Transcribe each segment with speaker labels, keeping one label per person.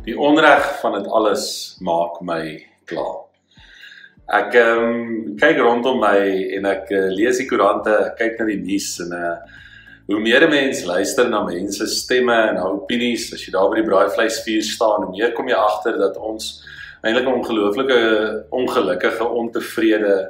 Speaker 1: Die onreg van dit alles maak my klaar. Ek kyk rondom my en ek lees die koerante, kyk na die nuus en hoe meer 'n mens luister na mense stemme en na opinies, as jy daar by die braaivleisvuur staan, hoe meer kom jy agter dat ons eintlik 'n ongelukkige, ontevrede,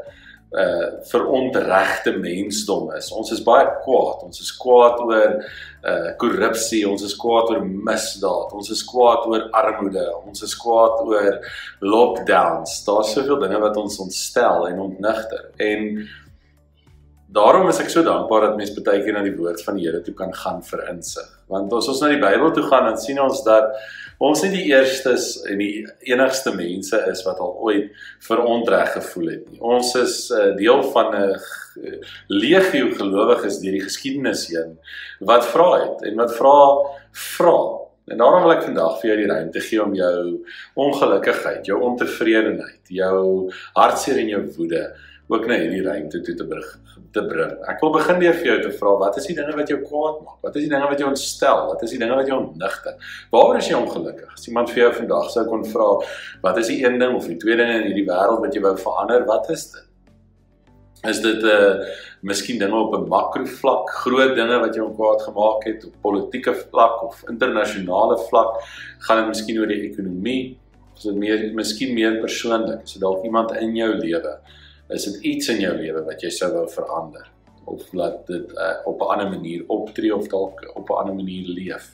Speaker 1: verontregte mensdom is. Ons is baie kwaad. Ons is kwaad oor korrupsie, ons is kwaad oor misdaad, ons is kwaad oor armoede, ons is kwaad oor lockdowns. Daar's soveel dinge wat ons ontstel en ontnigter. En daarom is ek so dankbaar dat mens baie keer na die woord van die Here toe kan gaan vir insig. Want as ons na die Bybel toe gaan, dan sien ons dat ons nie die eerstes en die enigste mense is wat al ooit verontreg gevoel het nie. Ons is deel van 'n legio gelowiges deur die geskiedenis heen wat vra het en wat vra. En daarom wil ek vandag vir jou die ruimte gee om jou ongelukkigheid, jou ontevredenheid, jou hartseer en jou woede ook na hierdie ruimte toe te bring. Ek wil begin deur vir jou te vra, wat is die dinge wat jou kwaad maak? Wat is die dinge wat jou ontstel? Wat is die dinge wat jou ontnigter? Waaroor is jy ongelukkig? As iemand vir jou vandag sou kon vra, wat is die een ding of die twee dinge in hierdie wêreld wat jy wou verander? Wat is dit? Is dit miskien dinge op 'n makrovlak, groot dinge wat jou kwaad gemaak het, op politieke vlak of internasionale vlak? Gaan dit miskien oor die ekonomie? Is dit miskien meer persoonlik? Is dit dalk iemand in jou lewe? Is dit iets in jou lewe wat jy sou wou verander? Of laat dit op 'n ander manier optree of dalk op 'n ander manier leef?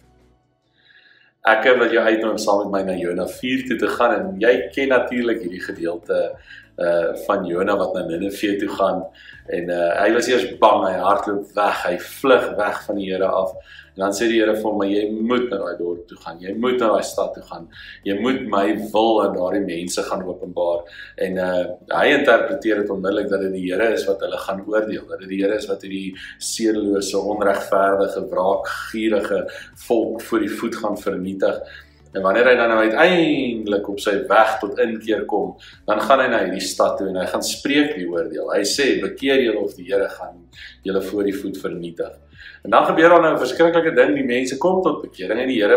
Speaker 1: Ek wil jou uitnooi om saam met my na Jona 4 toe te gaan en jy ken natuurlik hierdie gedeelte van Jona wat na Nineve toe gaan en hy was eers bang, hy hardloop weg, hy vlug weg van die Here af en dan sê die Here vir hom, maar jy moet na daai dorp toe gaan, jy moet na daai stad toe gaan, jy moet my wil aan daardie mense gaan openbaar en hy interpreteer dit onmiddellik dat dit die Here is wat hulle gaan oordeel, dat dit die Here is wat hierdie sedelose, onregverdige, wraakgierige volk voor die voet gaan vernietig. En wanneer hy dan nou uiteindelik op sy weg tot inkeer kom, dan gaan hy na hierdie stad toe en hy gaan spreek die oordeel. Hy sê, bekeer julle of die Here gaan julle voor die voet vernietig. En dan gebeur daar nou 'n verskriklike ding, die mense kom tot bekering en die Here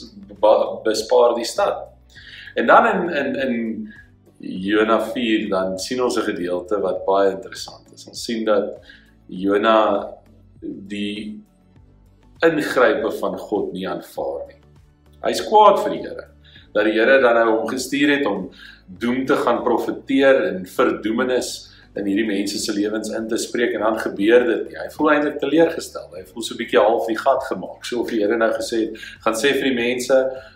Speaker 1: bespaar die stad. En dan in Jona 4, dan sien ons 'n gedeelte wat baie interessant is. Ons sien dat Jona die ingrype van God nie aanvaar nie. Hy is kwaad vir die Here, dat die Here dan nou hom gestuur het om doem te gaan profeteer en verdoemenis in hierdie mense se lewens in te spreek en dan gebeur dit nie. Hy voel eintlik teleurgestel, hy voel so 'n bietjie half die gat gemaak, so of die Here nou gesê het, gaan sê vir die mense,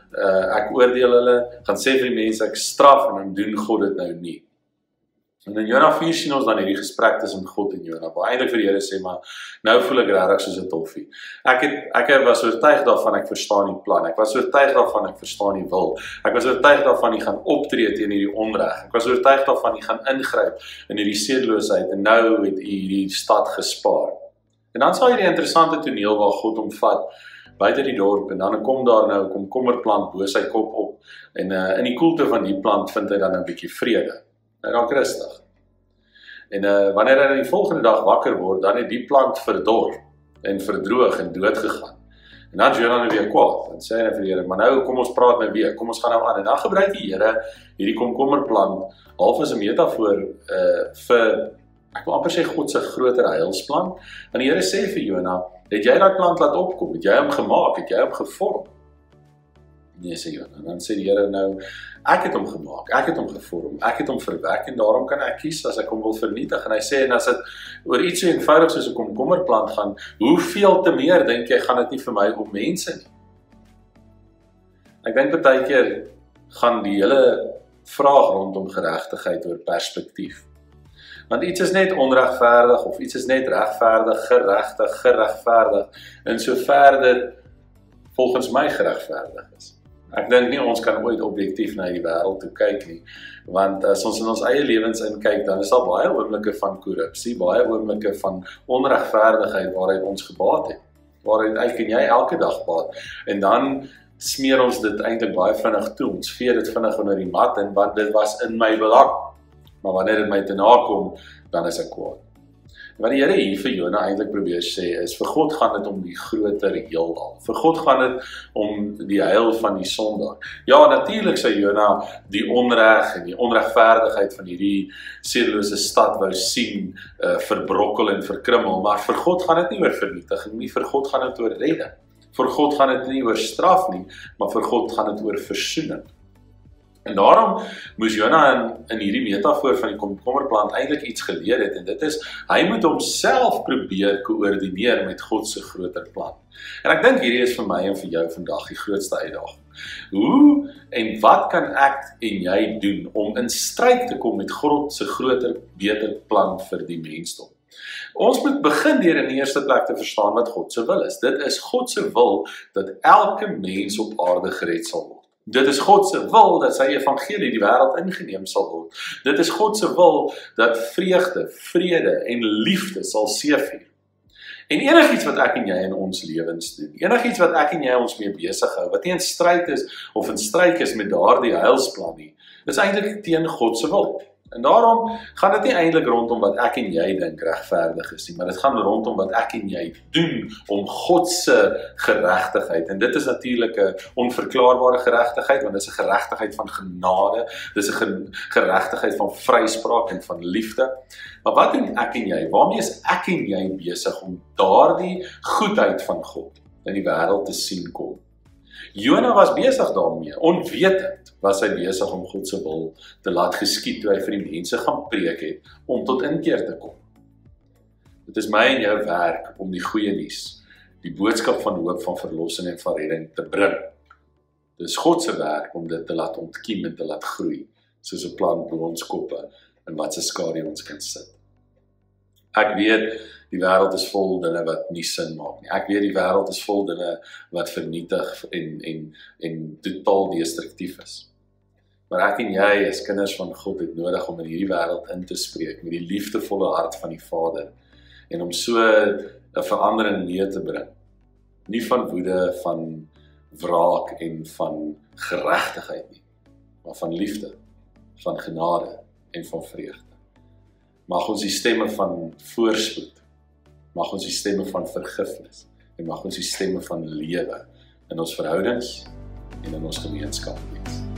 Speaker 1: ek oordeel hulle, gaan sê vir die mense, ek straf en dan doen God dit nou nie. En in Jona 4 sien ons dan hierdie gesprek tussen God en Jona, waar eintlik vir die Here sê, maar nou voel ek regtig soos 'n toffie. Ek was oortuig daarvan, ek verstaan die plan. Ek was oortuig daarvan, ek verstaan die wil. Ek was oortuig daarvan, ek gaan optree teen hierdie onreg. Ek was oortuig daarvan, ek gaan ingryp in hierdie sedeloosheid en nou het hierdie stad gespaar. En dan sal jy die interessante toneel waar God hom vat buite die dorp en dan kom daar nou 'n komkommerplant bo sy kop op en in die koelte van die plant vind hy dan 'n bietjie vrede. Hy raak rustig. En wanneer hy die volgende dag wakker word, dan het die plant verdor en verdroog en dood gegaan. En dan is Jona nou weer kwaad. En sê hy vir die Here, maar nou kom ons praat nou weer, kom ons gaan nou aan. En dan gebruik die Here hierdie komkommerplant half as 'n metafoor vir, ek wil amper sê God se groter heilsplan. En die Here sê vir Jona, het jy daai plant laat opkom? Het jy hom gemaak? Het jy hom gevorm? Nee, sê Jona. Dan sê die Here nou, ek het hom gemaak, ek het hom gevorm, ek het hom verwek en daarom kan ek kies as ek hom wil vernietig. En hy sê, en as dit oor iets so eenvoudig soos 'n komkommerplant gaan, hoeveel te meer dink jy gaan dit nie vir my om mense nie? Ek dink baie keer gaan die hele vraag rondom geregtigheid oor perspektief. Want iets is net onregverdig of iets is net regverdig, geregverdig, in sover dit volgens my geregverdig is. Ek dink nie ons kan ooit objektief na die wêreld toe kyk nie, want as ons in ons eie lewens inkyk, dan is daar baie oomblikke van korrupsie, baie oomblikke van onregverdigheid waaruit ons gebaat het, waaruit ek en jy elke dag baat, en dan smeer ons dit eintlik baie vinnig toe, ons vee dit vinnig onder die mat, en want dit was in my belang, maar wanneer dit my te nakom, dan is ek kwaad. Wat die Here hier vir Jona eintlik probeer sê is, vir God gaan dit om die groter heelal. Vir God gaan dit om die heil van die sondaar. Ja, natuurlik sou Jona die onreg en die onregverdigheid van hierdie sedelose stad wou sien, verbrokkel en verkrummel, maar vir God gaan dit nie oor vernietiging nie, vir God gaan dit oor redding. Vir God gaan dit nie oor straf nie, maar vir God gaan dit oor versoening. En daarom moes Jona in hierdie metafoor van die komkommerplant eintlik iets geleer het, en dit is, hy moet homself probeer koördineer met God se groter plan. En ek dink hierdie is vir my en vir jou vandag die grootste uitdaging. Hoe en wat kan ek en jy doen om in stryd te kom met God se groter, beter plan vir die mensdom? Ons moet begin deur in die eerste plek te verstaan wat God se wil is. Dit is God se wil dat elke mens op aarde gered sal word. Dit is God se wil dat sy evangelie die wêreld ingeneem sal word. Dit is God se wil dat vreugde, vrede en liefde sal seëvier. En enigiets wat ek en jy in ons lewens doen, enigiets wat ek en jy ons mee besig hou, wat nie in stryd is of in stryd is met daardie heilsplan nie, is eintlik teen God se wil. En daarom gaan dit nie eintlik rondom wat ek en jy dink regverdig is nie, maar dit gaan rondom wat ek en jy doen om God se geregtigheid. En dit is natuurlik 'n onverklaarbare geregtigheid, want dit is 'n geregtigheid van genade, dit is 'n geregtigheid van vryspraak en van liefde. Maar wat doen ek en jy? Waarmee is ek en jy besig om daardie goedheid van God in die wêreld te sien kom? Jona was besig daarmee, onwetend was hy besig om God se wil te laat geskied toe hy vir die mense gaan preek het om tot inkeer te kom. Dit is my en jou werk om die goeie nuus, die boodskap van hoop, van verlossing en van redding te bring. Dit is God se werk om dit te laat ontkiem en te laat groei, soos 'n plant bo ons koppe en wat se skadu ons kan sit. Ek weet die wêreld is vol dinge wat nie sin maak nie. Ek weet die wêreld is vol dinge wat vernietig en totaal destruktief is. Maar ek en jy as kinders van God het nodig om in hierdie wêreld in te spreek met die liefdevolle hart van die Vader en om so 'n verandering neer te bring. Nie van woede, van wraak en van geregtigheid nie, maar van liefde, van genade en van vreugde. Mag ons die stemme van voorspoed, mag ons die stemme van vergifnis en mag ons die stemme van lewe in ons verhoudings en in ons gemeenskap wees.